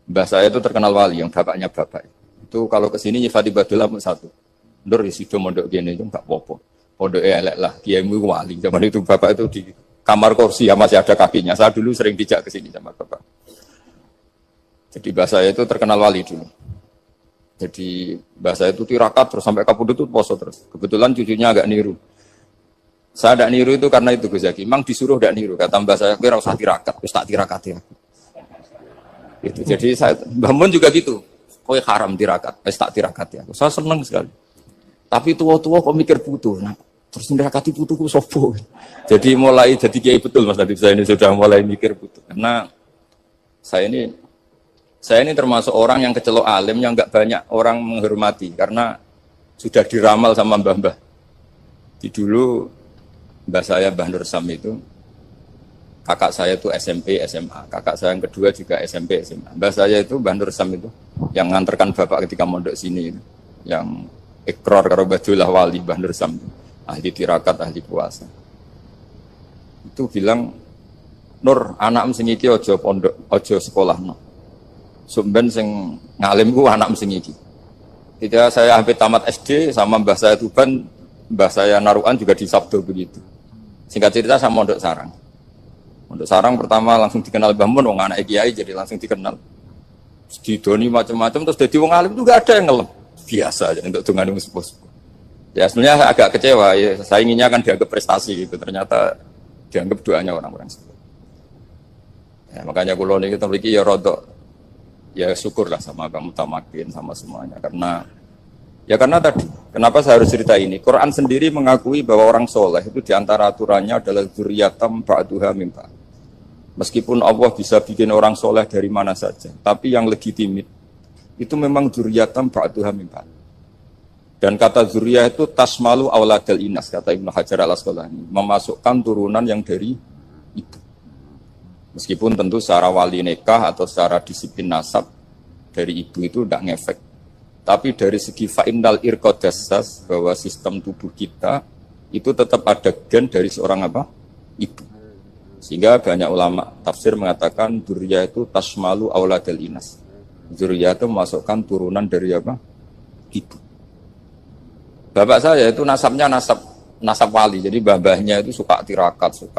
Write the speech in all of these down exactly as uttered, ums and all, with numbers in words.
Mbah saya itu terkenal wali, yang bapaknya bapak. Itu kalau kesini nyifati Badullah pun satu. Nur disitu mondok gini itu nggak popo. Pondok elek lah, kiaimu wali. Zaman itu bapak itu di kamar kursi ya masih ada kakinya. Saya dulu sering dijak ke sini sama bapak. Jadi mbah saya itu terkenal wali dulu. Jadi mbah saya itu tirakat terus sampai kapundhut itu poso terus. Kebetulan cucunya agak niru. Saya tidak niru itu karena itu Gus Zaki. Memang disuruh tidak niru. Kata mbah saya, kira usah tirakat, terus tak tirakat ya. Gitu. Jadi saya, Mbah Mun juga gitu. Kowe haram tirakat, wis tak tirakat ya. Saya senang sekali. Tapi tua-tua kok mikir putu. Nah, terus tirakati putuku sopo. Jadi mulai jadi kiai betul Mas Nadif, saya ini sudah mulai mikir putu. Karena saya ini saya ini termasuk orang yang kecelok alim yang enggak banyak orang menghormati karena sudah diramal sama mbah-mbah. Di dulu mbah saya Mbah Nur Sam itu kakak saya itu S M P, S M A. Kakak saya yang kedua juga S M P, S M A. Mbah saya itu Mbah Nur Sam itu yang nganterkan bapak ketika mondok sini itu. Yang ikrar karo Badullah wali Mbah Nur Sam itu. Ahli tirakat, ahli puasa. Itu bilang, Nur, anak sing iki aja pondok, aja sekolahno. Sumben sing ngalim ku anak sing iki. Ketika saya hampir tamat S D sama mbah saya Tuban, mbah saya Narukan juga di Sabdo begitu. Singkat cerita sama mondok sarang. Untuk sarang pertama langsung dikenal Mbah Mun, wong anak kiai jadi langsung dikenal. Didoni macam-macam terus jadi wong alim juga ada yang ngelem. Biasa aja untuk dungane sepuh-sepuh. Ya sebenarnya saya agak kecewa ya, saya inginnya kan dianggap prestasi gitu, ternyata dianggap doanya orang-orang sepuh. Ya, makanya kula niki mriki ya rodok ya syukurlah sama kamu tamakin sama semuanya karena ya karena tadi kenapa saya harus cerita ini? Quran sendiri mengakui bahwa orang soleh itu diantara aturannya adalah dzurriyyatam ba'duha min ba'd. Meskipun Allah bisa bikin orang soleh dari mana saja, tapi yang legitimit itu memang dzurriyyatam ba'duha min ba'd. Dan kata dzurriyyah itu tasmalu auladal inas, kata Ibnu Hajar al-Asqalani, memasukkan turunan yang dari ibu. Meskipun tentu secara wali nikah atau secara disiplin nasab dari ibu itu tidak ngefek. Tapi dari segi fa'innal irqadassas bahwa sistem tubuh kita itu tetap ada gen dari seorang apa? Ibu. Sehingga banyak ulama tafsir mengatakan dzurriyyah itu tasmalu auladal inas. Dzurriyyah itu memasukkan turunan dari apa? Ibu. Bapak saya itu nasabnya nasab nasab wali. Jadi babahnya itu suka tirakat, suka.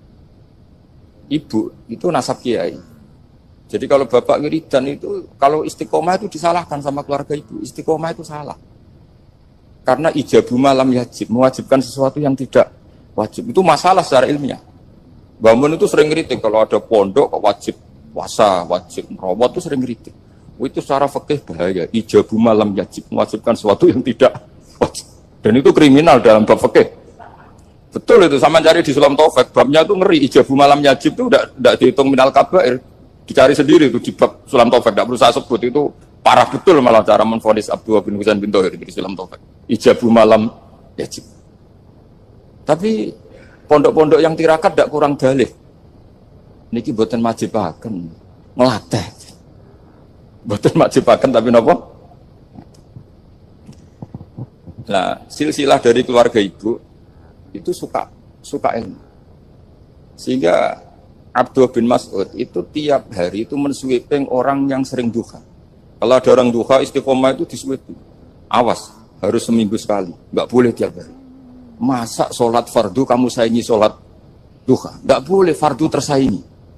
Ibu itu nasab kiai. Jadi kalau bapak wiridan itu, kalau istiqomah itu disalahkan sama keluarga ibu. Istiqomah itu salah. Karena ijabu malam yajib, mewajibkan sesuatu yang tidak wajib. Itu masalah secara ilmiah. Bangun itu sering kritik, kalau ada pondok wajib puasa, wajib merawat itu sering kritik. Itu secara fikih bahaya. Ijabu malam yajib, mewajibkan sesuatu yang tidak wajib. Dan itu kriminal dalam bab fikih. Betul itu, sama cari di Sulam Taufik, babnya itu ngeri. Ijabu malam yajib itu tidak dihitung minal kabair. Dicari sendiri itu di bab Sulam Taufik, tidak perlu saya sebut, itu parah betul malah cara menvonis Abdullah bin Husain bin Thohir di Sulam Taufik. Ijabu malam yajib. Tapi pondok-pondok yang tirakat tidak kurang dalih. Niki boten majibaken, ngelatih. Boten majibaken tapi napa? Nah, silsilah dari keluarga ibu itu suka suka ilmu. Sehingga Abdullah bin Mas'ud itu tiap hari itu mensweeping orang yang sering duha. Kalau ada orang duha istiqomah itu disweeping. Awas, harus seminggu sekali, enggak boleh tiap hari. Masa sholat fardu kamu saingi sholat duha? Enggak boleh, fardu tersaingi.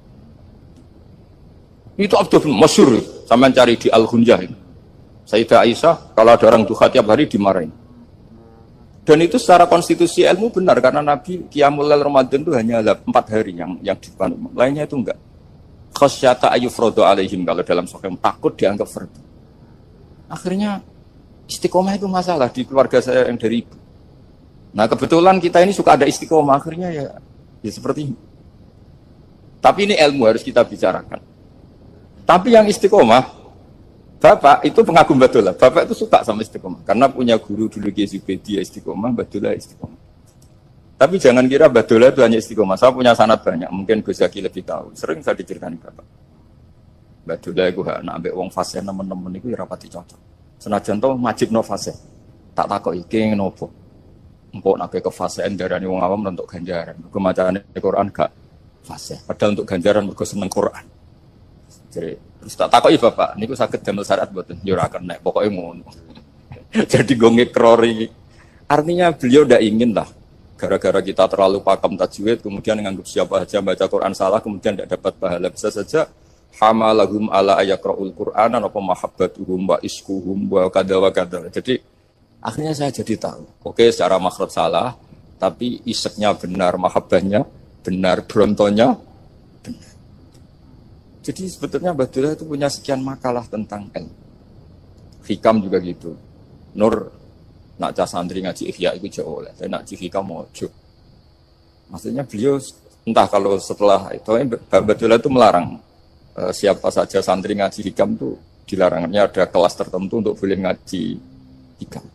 Itu Abdullah bin masyhur, sampean cari di Al-Hunjah. Sayyidah Aisyah kalau ada orang duha tiap hari dimarahin. Dan itu secara konstitusi ilmu benar karena Nabi Qiyamul Lail Ramadan itu hanya empat hari yang yang dipandu. Lainnya itu enggak. Khasyata ayyufradu alaihim, kalau dalam sahih takut dianggap fardu. Akhirnya istiqomah itu masalah di keluarga saya yang dari ibu. Nah kebetulan kita ini suka ada istiqomah, akhirnya ya, ya seperti ini. Tapi ini ilmu harus kita bicarakan. Tapi yang istiqomah, Bapak itu pengagum Badullah. Bapak itu suka sama istiqomah karena punya guru dulu Kiai Zubaidi istiqomah, Badullah istiqomah. Tapi jangan kira Badullah itu hanya istiqomah. Saya punya sanad banyak, mungkin Gus Zaki lebih tahu. Sering saya diceritakan Bapak. Badullah itu hak nak ambek wong fase nemen-nemen iku ya rapati cocok. Senajan to majibno fase. Tak takoki iki ngopo. Engko nek ke faseen darani wong awam untuk ganjaran. Mergo macane Quran gak fase. Padahal untuk ganjaran mergo seneng Quran. Jadi Terus tak takoki Bapak, niku saged damel syariat mboten? Ya ora kena, pokoke ngono. Jadi gue ngekrori. Artinya beliau ndak ingin lah gara-gara kita terlalu pakam tajwid kemudian nganggap siapa saja baca Quran salah kemudian tidak dapat pahala. Bisa saja hamalahum ala ayakraul Qur'an apa mahabbatuhum wa iskuhum wa kadza wa kadza. Jadi akhirnya saya jadi tahu. Oke, secara makhraj salah, tapi iseknya benar, mahabbahnya benar, brontonya benar. Jadi sebetulnya Abdullah itu punya sekian makalah tentang ilmu. Hikam juga gitu. Nur nak cah santri ngaji ihya itu jauh oleh. Saya nak ngaji hikam mojo. Maksudnya beliau entah kalau setelah itu Abdullah itu melarang eh, siapa saja santri ngaji hikam itu dilarangnya ada kelas tertentu untuk boleh ngaji hikam.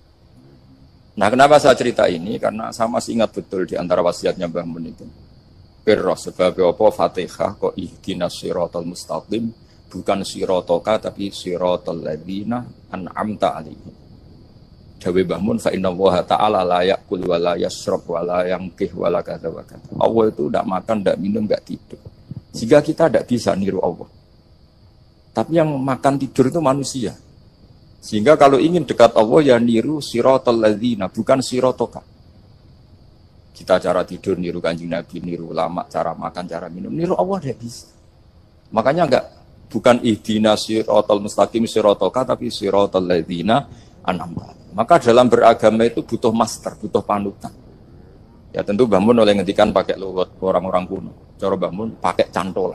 Nah, kenapa saya cerita ini? Karena saya masih ingat betul di antara wasiatnya Mbah Mun itu. Pirroh sebab apa Fatihah kok ihdinas siratal mustaqim bukan siratoka tapi siratal ladzina an'amta alaihim. Dawe Mbah Mun fa inna Allaha ta'ala la ya'kul wa la yashrab wa la yanqih wa la kadza wa kadza. Allah itu enggak makan, enggak minum, enggak tidur. Sehingga kita enggak bisa niru Allah. Tapi yang makan tidur itu manusia. Sehingga kalau ingin dekat Allah ya niru siratal ladzina bukan siratoka. Kita cara tidur niru Kanjeng Nabi, niru ulama, cara makan, cara minum, niru Allah tidak bisa. Makanya enggak bukan ihdinas siratal mustaqim siratoka tapi siratal ladzina an'amta. Maka dalam beragama itu butuh master, butuh panutan. Ya tentu Mbah Mun oleh ngendikan pakai luwet orang-orang kuno. Cara Mbah Mun pakai cantolan.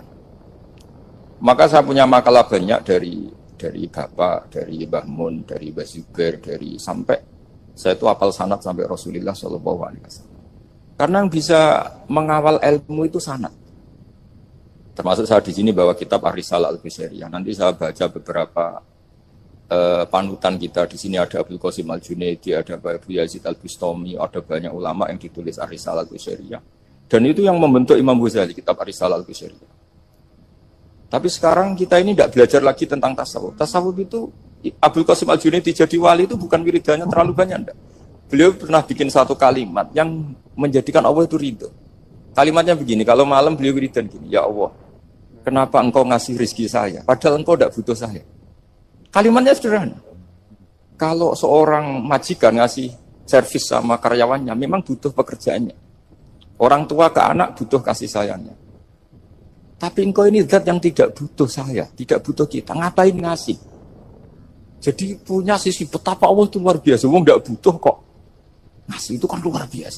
Maka saya punya makalah banyak dari dari Bapak, dari Mbah Mun, dari Mbah Zubair, dari sampai saya itu hafal sanad sampai Rasulullah Shallallahu Alaihi Wasallam. Karena yang bisa mengawal ilmu itu sanad. Termasuk saya di sini bawa kitab Ar-Risalah Al-Busairiyah. Nanti saya baca beberapa Uh, panutan kita di sini ada Abdul Qasim Al-Junaidi, ada Abu Yazid Al-Bustami, ada banyak ulama yang ditulis Ar-Risalah Al-Busairiyah. Dan itu yang membentuk Imam Ghazali, kitab Ar-Risalah Al-Busairiyah. Tapi sekarang kita ini tidak belajar lagi tentang tasawuf. Tasawuf itu Abdul Qasim Al-Junaidi jadi wali itu bukan wiridannya terlalu banyak, enggak. Beliau pernah bikin satu kalimat yang menjadikan Allah itu ridho. Kalimatnya begini, kalau malam beliau wiridan gini, ya Allah, kenapa engkau ngasih rezeki saya? Padahal engkau tidak butuh saya. Kalimatnya sederhana. Kalau seorang majikan ngasih servis sama karyawannya, memang butuh pekerjaannya. Orang tua ke anak butuh kasih sayangnya. Tapi engkau ini zat yang tidak butuh saya, tidak butuh kita. Ngapain ngasih? Jadi punya sisi betapa Allah itu luar biasa. Wong tidak butuh kok. Ngasih itu kan luar biasa.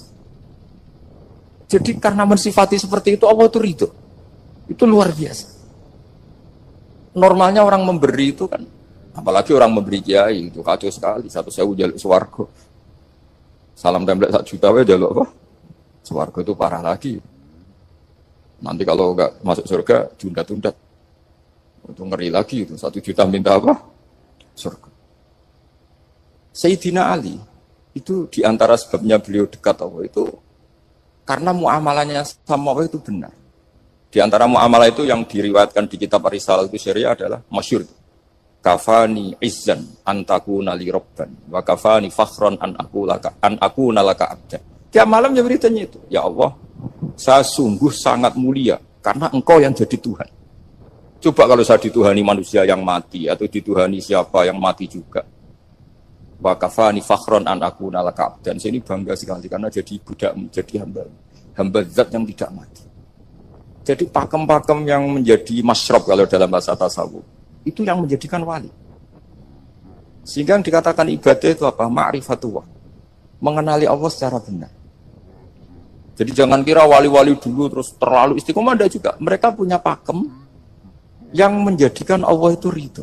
Jadi karena mensifati seperti itu, Allah itu ridho. Itu luar biasa. Normalnya orang memberi itu kan, apalagi orang memberi kiai itu kacau sekali. Satu sewu jaluk swarga. Salam template satu juta we jaluk apa? Swarga itu parah lagi. Nanti kalau enggak masuk surga, tunda-tunda. Itu ngeri lagi itu. Satu juta minta apa? Surga. Sayyidina Ali itu diantara sebabnya beliau dekat Allah itu karena muamalahnya sama Allah itu benar. Di antara muamalah itu yang diriwayatkan di kitab Ar-Risalah Al-Busairiyah adalah masyhur. Kafani izzan antakuna li robban wa kafani fakhron an aku laka an aku nalaka abdan. Tiap malam ya beritanya itu, ya Allah, saya sungguh sangat mulia karena engkau yang jadi Tuhan. Coba kalau saya dituhani manusia yang mati atau dituhani siapa yang mati juga. Wa kafani fakhron an aku nalaka abdan. Saya ini bangga sekali karena jadi budak, jadi hamba, hamba zat yang tidak mati. Jadi pakem-pakem yang menjadi masyrob kalau dalam bahasa tasawuf itu yang menjadikan wali. Sehingga yang dikatakan ibadah itu apa? Ma'rifatullah. Mengenali Allah secara benar. Jadi jangan kira wali-wali dulu terus terlalu istiqomah, ada juga. Mereka punya pakem yang menjadikan Allah itu ridho.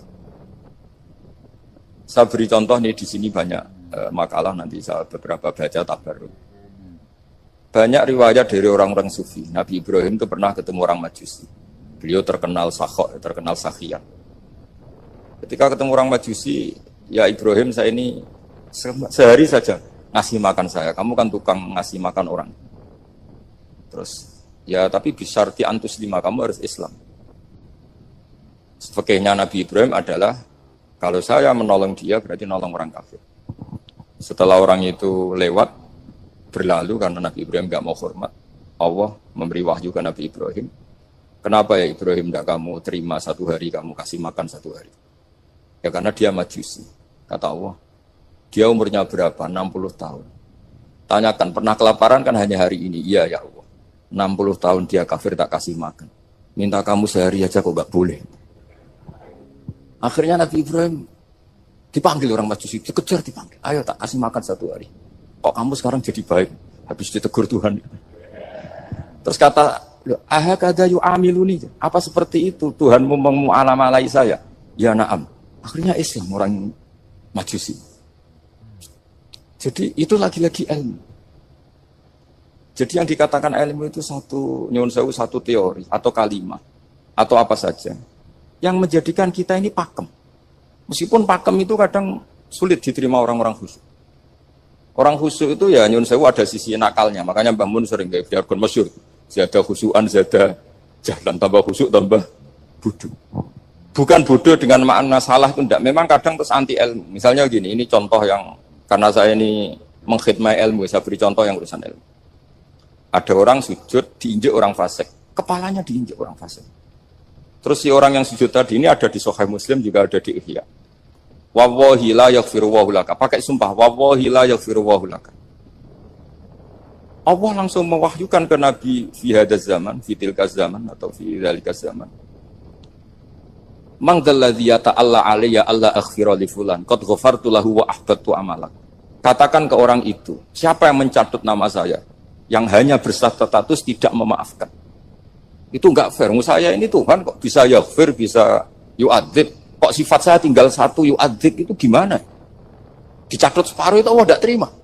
Saya beri contoh nih di sini banyak eh, makalah nanti saya beberapa baca tabarruk. Banyak riwayat dari orang-orang sufi. Nabi Ibrahim itu pernah ketemu orang Majusi. Beliau terkenal sakhok, terkenal sakhiyah. Ketika ketemu orang Majusi, ya Ibrahim saya ini sehari saja ngasih makan saya. Kamu kan tukang ngasih makan orang. Terus, ya tapi bisyarti antus lima, kamu harus Islam. Fakihnya Nabi Ibrahim adalah, kalau saya menolong dia berarti nolong orang kafir. Setelah orang itu lewat, berlalu karena Nabi Ibrahim gak mau hormat, Allah memberi wahyu ke Nabi Ibrahim. Kenapa ya Ibrahim tidak kamu terima satu hari, kamu kasih makan satu hari? Ya karena dia majusi. Kata Allah, dia umurnya berapa? enam puluh tahun. Tanyakan, pernah kelaparan kan hanya hari ini? Iya ya Allah. enam puluh tahun dia kafir tak kasih makan. Minta kamu sehari aja kok gak boleh. Akhirnya Nabi Ibrahim dipanggil orang majusi, dikejar dipanggil. Ayo tak kasih makan satu hari. Kok kamu sekarang jadi baik? Habis ditegur Tuhan. Terus kata, ahakada yu'amiluni. Apa seperti itu? Tuhan memu'alamalai saya. Ya na'am. Akhirnya Islam orang majusi. Jadi itu lagi-lagi ilmu. Jadi yang dikatakan ilmu itu satu, nyuwun sewu, satu teori atau kalimat atau apa saja yang menjadikan kita ini pakem. Meskipun pakem itu kadang sulit diterima orang-orang khusyuk. Orang khusyuk itu ya nyuwun sewu ada sisi nakalnya. Makanya Mbah Mun sering kayak jargon masyhur. Zada khusyuan, zada jalan, tambah khusyuk, tambah bodoh. Bukan bodoh dengan makna salah itu enggak. Memang kadang terus anti ilmu. Misalnya gini, ini contoh yang karena saya ini mengkhidmati ilmu, saya beri contoh yang urusan ilmu. Ada orang sujud diinjek orang fasik, kepalanya diinjek orang fasik. Terus si orang yang sujud tadi ini ada di Sahih Muslim, juga ada di Ihya. Wallahi la yaghfiru wa laka. Pakai sumpah, wallahi la yaghfiru wa laka. Allah langsung mewahyukan ke Nabi fi hadzal zaman, fi tilka zaman atau fi dzalika zaman. Man dzalladzi yata'alla alayya alla aghfira li fulan qad ghafartu lahu wa ahbattu amalak. Katakan ke orang itu, siapa yang mencatut nama saya yang hanya berstatus tidak memaafkan. Itu enggak fair. Saya ini Tuhan kok bisa yaghfir, bisa yu'adzib. Kok sifat saya tinggal satu yu'adzib itu gimana? Dicatut separuh itu Allah tidak terima.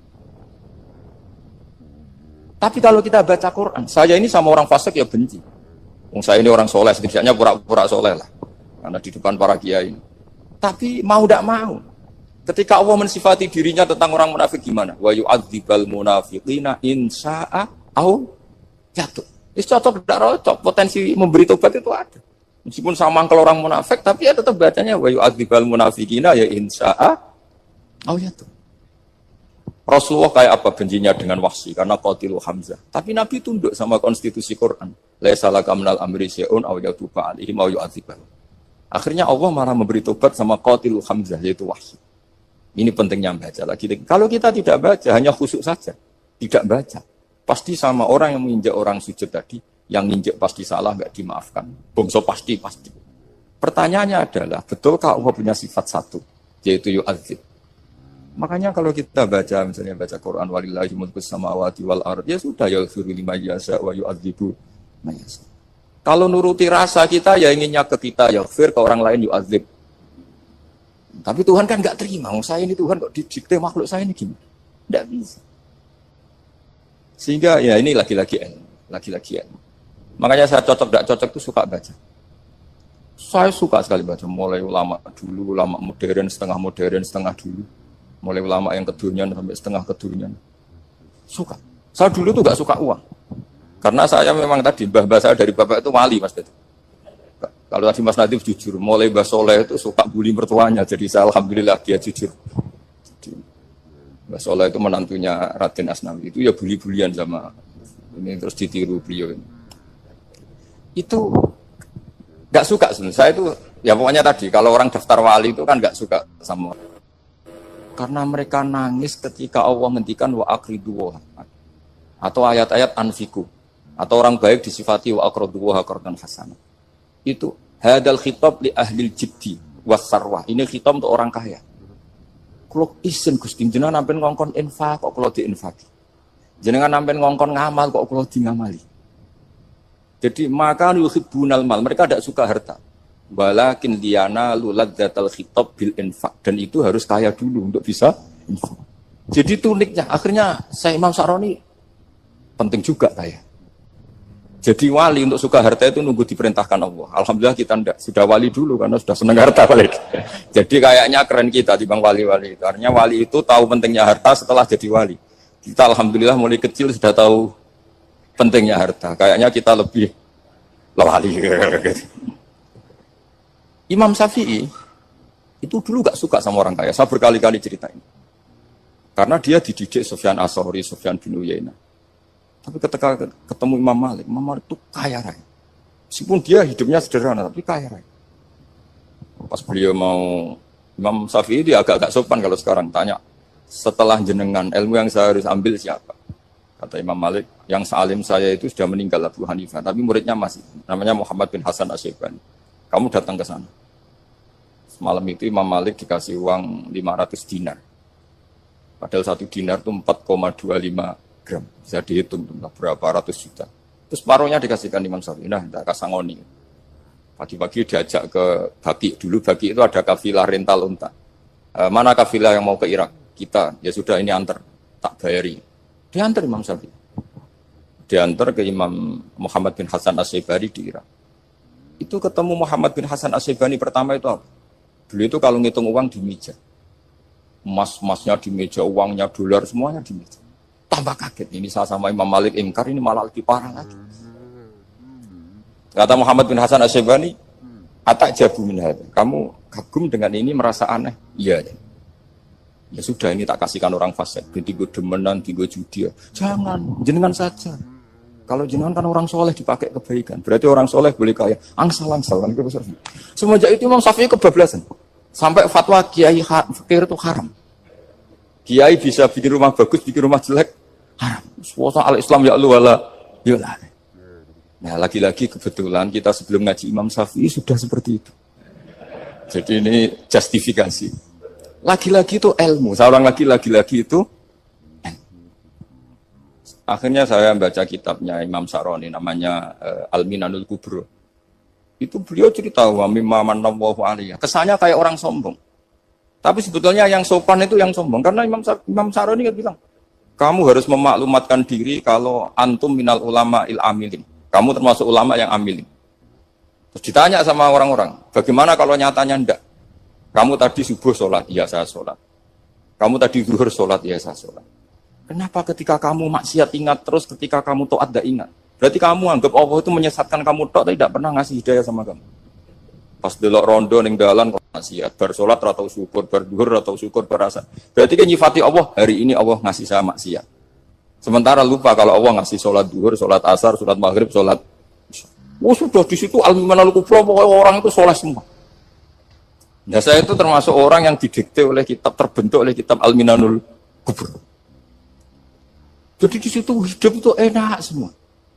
Tapi kalau kita baca Quran, saya ini sama orang fasik ya benci. Wong saya ini orang soleh, setidaknya pura-pura soleh lah. Karena di depan para kiai. Tapi mau tidak mau. Ketika Allah mensifati dirinya tentang orang munafik gimana? Wa yu'adzibal munafiqina in sya'a au yatub. Itu cocok tidak cocok. Potensi memberi tobat itu ada. Meskipun sama kalau orang munafik, tapi ya tetap bacanya wa yu'adzibal munafiqina ya in sya'a au yatub. Rasulullah kayak apa bencinya dengan Wahsy karena qatilu Hamzah. Tapi Nabi tunduk sama konstitusi Quran. Laisa laka minal amri syai'un aw yatuba alaihim aw yu'adzibahum. Akhirnya Allah malah memberi tobat sama qatilu Hamzah yaitu Wahsy. Ini pentingnya baca lagi. Kalau kita tidak baca, hanya khusyuk saja, tidak baca, pasti sama orang yang menginjak orang sujud tadi, yang injak pasti salah, nggak dimaafkan. Bongso pasti pasti. Pertanyaannya adalah, betulkah Allah punya sifat satu, yaitu yu'adzib? Makanya kalau kita baca, misalnya baca Quran, walillahi mulkus samawati wal ard, ya sudah, yaghfiru liman yasha wa yu'adzibu man yasha. Kalau nuruti rasa kita, ya inginnya ke kita, yaghfir, ke orang lain yu'adzib. Tapi Tuhan kan nggak terima, oh, saya ini Tuhan kok didikte makhluk saya ini gimana? Nggak bisa. Sehingga ya ini lagi-lagi ilmu, lagi-lagi ilmu. Makanya saya cocok, nggak cocok itu suka baca. Saya suka sekali baca, mulai ulama dulu, ulama modern, setengah modern, setengah dulu. Mulai ulama yang kedunian sampai setengah kedunian. Suka. Saya dulu tuh gak suka uang. Karena saya memang tadi, mbah-mbah saya dari bapak itu wali Mas Dadi. Kalau tadi Mas Nadif jujur, mulai Mbah Soleh itu suka bully mertuanya. Jadi saya alhamdulillah dia jujur. Jadi, Mbah Soleh itu menantunya Raden Asnawi. Itu ya bully-bulian sama ini terus ditiru beliau ini. Itu gak suka sebenarnya. Saya itu, ya pokoknya tadi, kalau orang daftar wali itu kan gak suka sama karena mereka nangis ketika Allah menghentikan wa aqridu atau ayat-ayat anfiku atau orang baik disifati wa aqridu wa qardan hasanah. Itu hadal khitab li ahli jiddi was sarwah. Ini khitab untuk orang kaya. Kalau isin Gusti jenengan nampen ngongkon infak kok kula diinfaki. Jenengan nampen ngongkon ngamal kok kula di ngamali. Jadi maka yuhibbunal mal, mereka tidak suka harta. Walakin diana luladzatal khitab bil infak, dan itu harus kaya dulu untuk bisa infak. Jadi itu uniknya. Akhirnya saya Imam Sa'roni penting juga kaya. Jadi wali untuk suka harta itu nunggu diperintahkan Allah. Alhamdulillah kita enggak, sudah wali dulu karena sudah senang harta balik. Jadi kayaknya keren kita di bang wali-wali itu. Artinya wali itu tahu pentingnya harta setelah jadi wali. Kita alhamdulillah mulai kecil sudah tahu pentingnya harta. Kayaknya kita lebih wali. Imam Syafi'i itu dulu gak suka sama orang kaya. Saya berkali-kali ceritain. Karena dia dididik Sufyan As-Sahri, Sufyan bin Uyainah. Tapi ketika ketemu Imam Malik, Imam Malik itu kaya raya. Meskipun dia hidupnya sederhana, tapi kaya raya. Pas beliau mau, Imam Syafi'i dia agak-agak sopan kalau sekarang tanya, setelah jenengan, ilmu yang saya harus ambil siapa? Kata Imam Malik, yang salim saya itu sudah meninggal Abu Hanifah, tapi muridnya masih, namanya Muhammad bin Hasan Asy-Syaibani. Kamu datang ke sana. Semalam itu Imam Malik dikasih uang lima ratus dinar. Padahal satu dinar itu empat koma dua lima gram. Bisa dihitung berapa ratus juta. Terus paruhnya dikasihkan Imam Syafi'i. Nah, tidak kasangoni. Pagi-pagi diajak ke Baki. Dulu Baki itu ada kafilah rental unta. E, mana kafilah yang mau ke Irak? Kita. Ya sudah ini antar. Tak bayari. Diantar Imam Syafi'i. Diantar ke Imam Muhammad bin Hasan Asy-Syaibani di Irak. Itu ketemu Muhammad bin Hasan Asy-Syaibani pertama itu apa? Beliau itu kalau ngitung uang di meja. Emas-emasnya di meja, uangnya, dolar, semuanya di meja. Tambah kaget, ini saya sama Imam Malik ingkar, ini malah lebih parah lagi. Kata Muhammad bin Hasan Asy-Syaibani, atak jabu min hadza. Kamu kagum dengan ini, merasa aneh? Iya. Ya sudah, ini tak kasihkan orang fasik. Tigo demenan, tigo judi. Jangan, jenengan saja. Kalau jenengan kan orang soleh dipakai kebaikan. Berarti orang soleh boleh kaya. Angsal-angsal. Kan? Semenjak itu Imam Syafi'i kebablasan. Sampai fatwa kiai fakir itu haram. Kiai bisa bikin rumah bagus, bikin rumah jelek, haram. Suasa al-Islam ya Allah wala yolah. Nah, lagi-lagi kebetulan kita sebelum ngaji Imam Syafi'i sudah seperti itu. Jadi ini justifikasi. Lagi-lagi itu ilmu. Seorang lagi-lagi itu akhirnya saya baca kitabnya Imam Saroni namanya uh, Al-Minanul Kubro. Itu beliau cerita wa mimma manallahu alaihi. Kesannya kayak orang sombong. Tapi sebetulnya yang sopan itu yang sombong. Karena Imam, Imam Saroni kan bilang, kamu harus memaklumatkan diri kalau antum minal ulama il amilin. Kamu termasuk ulama yang amilin. Terus ditanya sama orang-orang, bagaimana kalau nyatanya enggak? Kamu tadi subuh sholat, iya saya sholat. Kamu tadi zuhur sholat, iya saya sholat. Kenapa ketika kamu maksiat ingat terus, ketika kamu taat tidak ingat? Berarti kamu anggap Allah itu menyesatkan kamu tok, tidak pernah ngasih hidayah sama kamu. Pas delok rondo ning dalan kok maksiat, bar salat atau syukur, bar dhuwur atau syukur berasa. Berarti kan nyifati Allah, hari ini Allah ngasih saya maksiat. Sementara lupa kalau Allah ngasih salat dhuwur, salat asar, salat maghrib, salat. Oh sudah di situ al-minanul kubra, pokoknya orang itu soleh semua. Nah saya itu termasuk orang yang didikte oleh kitab, terbentuk oleh kitab al-minanul kubra. Jadi di situ hidup itu enak semua.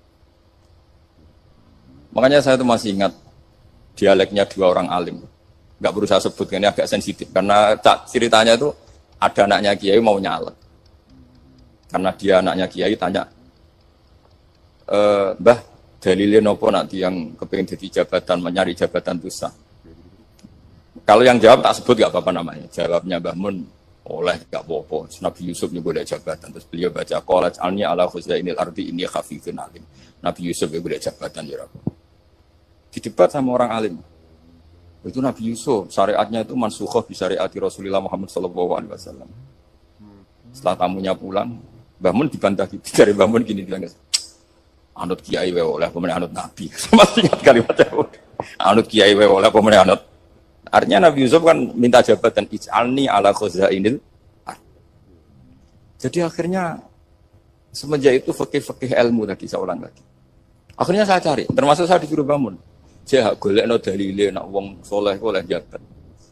Makanya saya itu masih ingat dialeknya dua orang alim. Enggak perlu saya sebutkan, ini agak sensitif. Karena ceritanya itu ada anaknya kiai mau nyalek. Karena dia anaknya kiai tanya, e, Mbah, dalilnya nopo nanti yang kepingin jadi jabatan, mencari jabatan itu sah. Kalau yang jawab tak sebut enggak apa-apa namanya. Jawabnya Mbah Mun, oleh enggak apa-apa. Nabi Yusuf juga boleh jabatan. Terus beliau baca, qalat alni ala khuzainil ardi inni khafifun alim. Nabi Yusuf juga boleh jabatan ya Rabb. Didebat sama orang alim. Itu Nabi Yusuf, syariatnya itu mansukhoh di syariati Rasulullah Muhammad shallallahu alaihi wasallam. Setelah tamunya pulang, Mbah Mun dibantah gitu. Dari Mbah Mun gini bilang, anut kiai wae oleh pemenang anut Nabi. Masih ingat kalimatnya. Anut kiai wae oleh pemenang anut. Artinya Nabi Yusuf kan minta jabatan ij'alni ala khuzainil. Jadi akhirnya semenjak itu fikih-fikih ilmu tadi saya ulang lagi. Akhirnya saya cari, termasuk saya disuruh bangun. Saya golekno dalile nak wong soleh oleh jabat.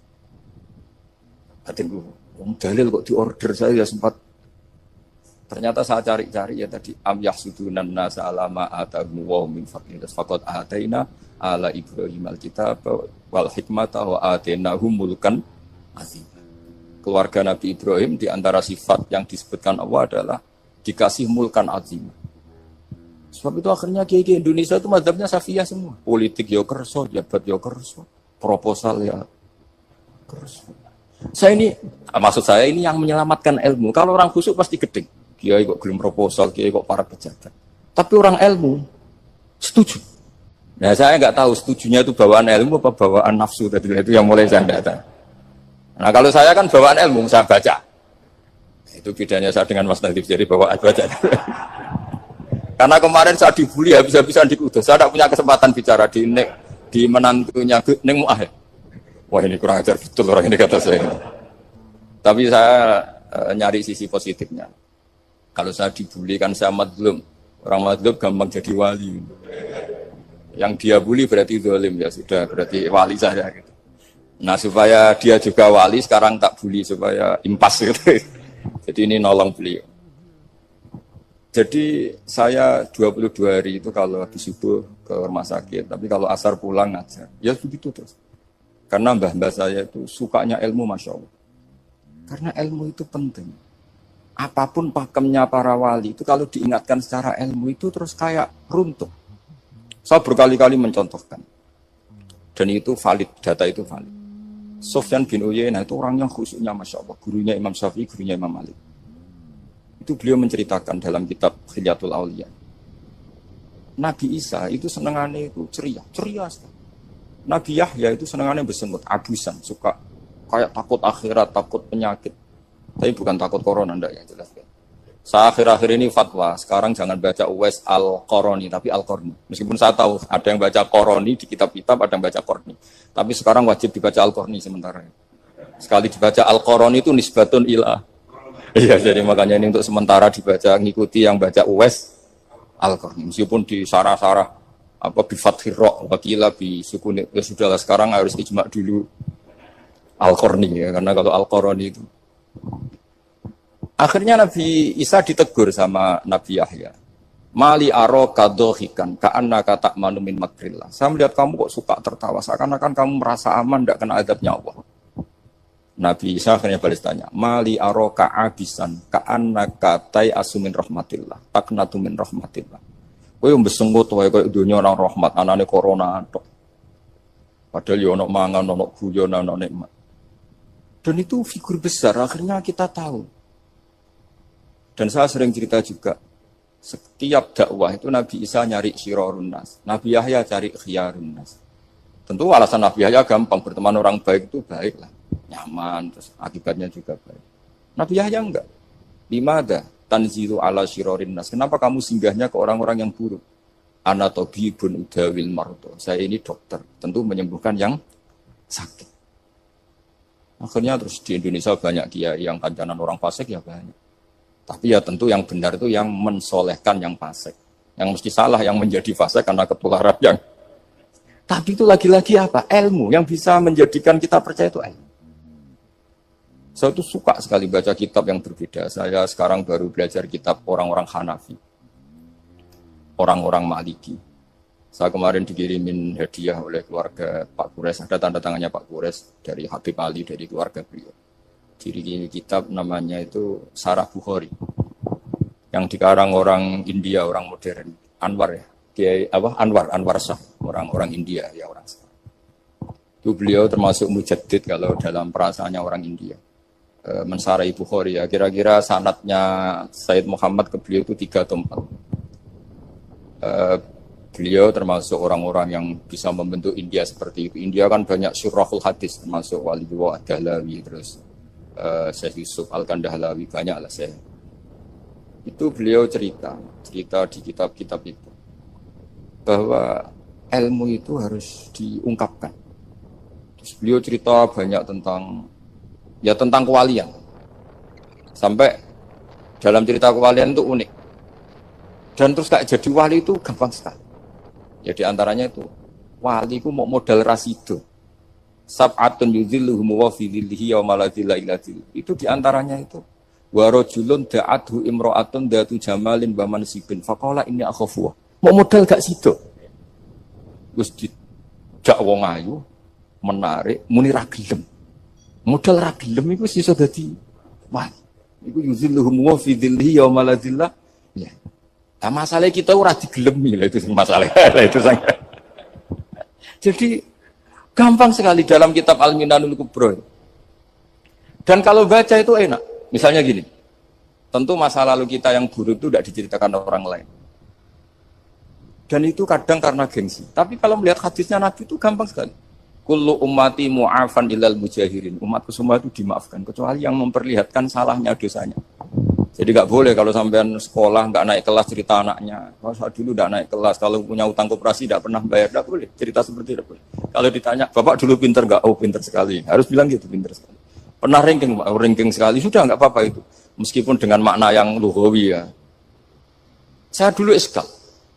Katanya wong dalil kok diorder saya ya sempat. Ternyata saya cari-cari ya tadi am yahsudunan nasa alama atahu wa min faqih faqad ataina ala Ibrahim alkitab wal hikmata wa atainahum mulkan azim. Keluarga Nabi Ibrahim di antara sifat yang disebutkan Allah adalah dikasih mulkan azim. Sebab itu akhirnya kiai-kiai Indonesia itu mazhabnya Syafi'iyah semua. Politik ya kerso, jabat ya kerso, proposal ya kerso. Saya ini, maksud saya ini yang menyelamatkan ilmu. Kalau orang khusuk pasti gedeng. Kiai kok gelem proposal, kiai kok para pejabat. Tapi orang ilmu setuju. Nah saya nggak tahu setujunya itu bawaan ilmu apa bawaan nafsu tadi itu yang mulai saya data. Nah kalau saya kan bawaan ilmu saya baca. Itu bedanya saya dengan Mas Nadif jadi bawaan baca. Karena kemarin saya dibully habis-habisan di Kudus. Saya tidak punya kesempatan bicara di nek, di menantunya Neng Muah. Wah ini kurang ajar betul orang ini kata saya. Tapi saya e, nyari sisi positifnya. Kalau saya dibully kan saya madlum. Orang madlum gampang jadi wali. Yang dia bully berarti zalim ya sudah, berarti wali saya gitu. Nah supaya dia juga wali sekarang tak bully supaya impas gitu. Jadi ini nolong beliau. Jadi saya dua puluh dua hari itu kalau habis subuh ke rumah sakit, tapi kalau asar pulang ngajar. Ya begitu terus. Karena mbah-mbah saya itu sukanya ilmu Masya Allah. Karena ilmu itu penting. Apapun pakemnya para wali itu kalau diingatkan secara ilmu itu terus kayak runtuh. Saya berkali-kali mencontohkan. Dan itu valid, data itu valid. Sufyan bin Uyainah itu orang yang khusyuknya Masya Allah. Gurunya Imam Syafi'i, gurunya Imam Malik. Itu beliau menceritakan dalam kitab Khilyatul Auliya. Nabi Isa itu senengannya itu ceria, ceria sekali. Nabi Yahya itu senengannya bersengut, abusan, suka kayak takut akhirat, takut penyakit. Tapi bukan takut corona, enggak ya jelas. Saya akhir-akhir ini fatwa, sekarang jangan baca Uwais Al-Qarani, tapi Al-Qarni. Meskipun saya tahu ada yang baca Qarani di kitab-kitab, ada yang baca Qarni. Tapi sekarang wajib dibaca Al-Qarni sementara. Sekali dibaca Al-Qarani itu nisbatun ilah. Iya, jadi makanya ini untuk sementara dibaca, ngikuti yang baca Uwais Al-Qarni. Meskipun di sarah-sarah, apa bifathir ra' wakila bi sukun, ya sudahlah sekarang harus ijma dulu Al-Qarni ya, karena kalau Al-Qarani itu akhirnya Nabi Isa ditegur sama Nabi Yahya. Mali aro kadohikan, ka'anna katak manumin makrillah. Saya melihat kamu kok suka tertawa, seakan-akan kamu merasa aman, tidak kena adabnya Allah. Nabi Isa akhirnya balas tanya, Mali aro ka'abisan, ka'anna katai asumin rahmatillah, taknatu min rahmatillah. Kowe mbesenggut wae koyo dunya orang rahmat, anane corona tok. Padahal yo ono mangan, ono guyon, ono nikmat. Dan itu figur besar, akhirnya kita tahu. Dan saya sering cerita juga, setiap dakwah itu Nabi Isa nyari syirorun nas, Nabi Yahya cari khiyarun nas. Tentu alasan Nabi Yahya gampang, berteman orang baik itu baik lah, nyaman, terus akibatnya juga baik. Nabi Yahya enggak. Limada tanzilu ala syirorin nas. Kenapa kamu singgahnya ke orang-orang yang buruk? Ana tabibun udawil mardo. Saya ini dokter, tentu menyembuhkan yang sakit. Akhirnya terus di Indonesia banyak kiai yang kancanan orang fasik ya banyak. Tapi ya tentu yang benar itu yang mensolehkan yang fasik. Yang mesti salah yang menjadi fasik karena ketularan yang. Tapi itu lagi-lagi apa? Ilmu yang bisa menjadikan kita percaya itu ilmu. Saya tuh suka sekali baca kitab yang berbeda. Saya sekarang baru belajar kitab orang-orang Hanafi. Orang-orang Maliki. Saya kemarin dikirimin hadiah oleh keluarga Pak Kures. Ada tanda tangannya Pak Kures dari Habib Ali, dari keluarga beliau. Diri kitab namanya itu Sarah Bukhari yang dikarang orang India, orang modern, Anwar ya, dia apa Anwar Anwar Shah, orang-orang India ya orang Shah. Itu beliau termasuk mujaddid kalau dalam perasaannya orang India. E, mensarai Bukhari ya, kira-kira sanadnya Said Muhammad ke beliau itu tiga atau empat. E, beliau termasuk orang-orang yang bisa membentuk India seperti itu. India kan banyak syurahul hadis, termasuk Waliullah Ad-Dahlawi, terus Uh, Syekh Yusuf Al-Kandahlawi, banyak lah saya. Itu beliau cerita, cerita di kitab-kitab itu bahwa ilmu itu harus diungkapkan. Terus beliau cerita banyak tentang ya tentang kewalian. Sampai dalam cerita kewalian itu unik. Dan terus kayak jadi wali itu gampang sekali. Ya di antaranya itu wali itu mau modal rasido. Sab'atun yudhilluhum wa fi dhillihi yawma la dhilla illa dhilluh. Itu diantaranya itu wa rajulun da'athu imra'atun datu jamalin wa mansibin faqala inni akhafu. Mau modal gak sido. Wis dijak wong ayu menarik muni ra gelem. Modal ra gelem iku iso dadi wah. Iku yudhilluhum wa fi dhillihi yawma la dhilla. Ya. Nah, masalah kita ora digelemi lah itu masalah. Itu sangat. Jadi gampang sekali dalam kitab Al-Minanul Kubra. Dan kalau baca itu enak. Misalnya gini, tentu masa lalu kita yang buruk itu tidak diceritakan orang lain. Dan itu kadang karena gengsi. Tapi kalau melihat hadisnya Nabi itu gampang sekali. Kullu ummati mu'afan ilal mujahirin. Umatku semua itu dimaafkan. Kecuali yang memperlihatkan salahnya dosanya. Jadi nggak boleh kalau sampean sekolah nggak naik kelas cerita anaknya. Kalau saat dulu nggak naik kelas, kalau punya utang koperasi nggak pernah bayar, nggak boleh cerita seperti itu. Kalau ditanya, bapak dulu pinter nggak? Oh pinter sekali. Harus bilang gitu pinter sekali. Pernah ranking, oh, ranking sekali sudah nggak apa-apa itu. Meskipun dengan makna yang lugawi ya. Saya dulu eskal.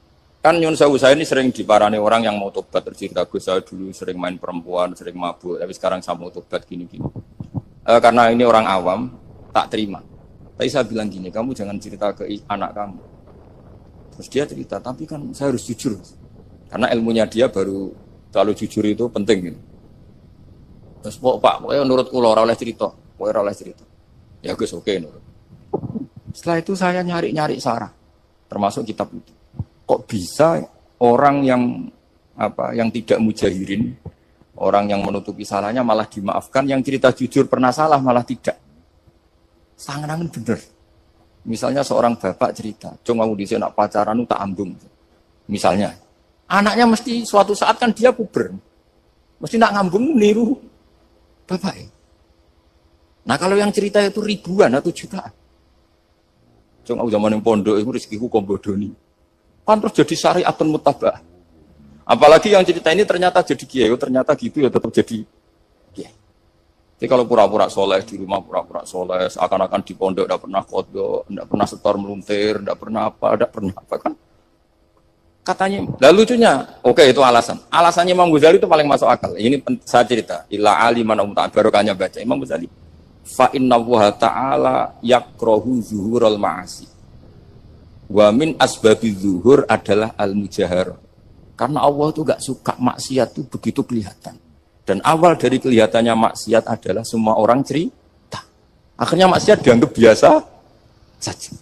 Kan nyun sewu saya ini sering diparani orang yang mau tobat cerita Gus saya dulu sering main perempuan, sering mabuk, tapi sekarang saya mau tobat gini-gini. E, karena ini orang awam, tak terima. Tapi saya bilang gini, kamu jangan cerita ke anak kamu. Terus dia cerita, tapi kan saya harus jujur. Karena ilmunya dia baru selalu jujur itu penting. Gitu. Terus Pak, pokoknya nurut kula ora oleh cerita, pokoknya ora oleh cerita. Ya Gus oke okay, nurut. Setelah itu saya nyari-nyari sarah, termasuk kitab itu. Kok bisa orang yang apa yang tidak mujahirin, orang yang menutupi salahnya malah dimaafkan, yang cerita jujur pernah salah malah tidak. Sangat bener. Misalnya seorang bapak cerita, "Cung aku dhisik nak pacaran tak ambung." Misalnya, anaknya mesti suatu saat kan dia puber. Mesti nak ngambung niru bapak. Nah, kalau yang cerita itu ribuan atau jutaan. Cung aku zaman yang pondok itu rezekiku kombodoni. Kan terus jadi syariatun mutabah. Apalagi yang cerita ini ternyata jadi kiai, ternyata gitu ya tetap jadi kiai. Jadi kalau pura-pura soleh di rumah pura-pura soleh, seakan-akan di pondok tidak pernah kodok, tidak pernah setor meluntir, tidak pernah apa, tidak pernah apa kan? Katanya, lalu lucunya, oke okay, itu alasan. Alasannya Imam Ghazali itu paling masuk akal. Ini saya cerita, illa aliman umta barokahnya baca Imam Ghazali. Fa inna wa ta'ala yakrohu zuhurul ma'asi. Wa min asbabi zuhur adalah al-mujahar. Karena Allah itu gak suka maksiat itu begitu kelihatan. Dan awal dari kelihatannya maksiat adalah semua orang cerita. Akhirnya maksiat dianggap biasa saja.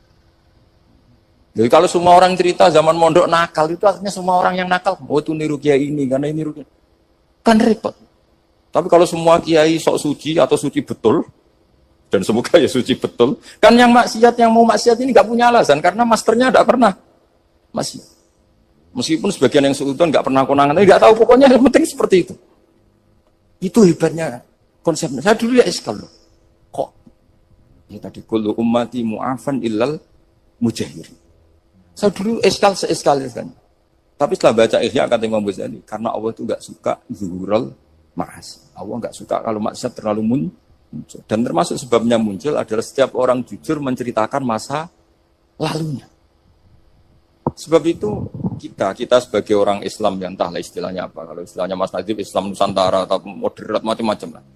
Jadi kalau semua orang cerita zaman mondok nakal itu akhirnya semua orang yang nakal. Oh itu niru kiai ini, karena ini niru kiai. Kan repot. Tapi kalau semua kiai sok suci atau suci betul, dan semoga ya suci betul. Kan yang maksiat, yang mau maksiat ini gak punya alasan. Karena masternya gak pernah maksiat. Meskipun sebagian yang sultan gak pernah konangan, tapi gak tahu pokoknya yang penting seperti itu. Itu hebatnya konsepnya. Saya dulu ya iskal loh. Kok? Ya tadi, kullu ummati mu'afan illal mujahir. Saya dulu iskal seiskal kan. Tapi setelah baca Ihya kata Imam Ghazali, karena Allah itu gak suka zuhurul ma'as. Allah gak suka kalau maksiat terlalu muncul. Dan termasuk sebabnya muncul adalah setiap orang jujur menceritakan masa lalunya. Sebab itu kita, kita sebagai orang Islam yang entahlah istilahnya apa. Kalau istilahnya Mas Najib, Islam Nusantara atau moderat macam-macam lah.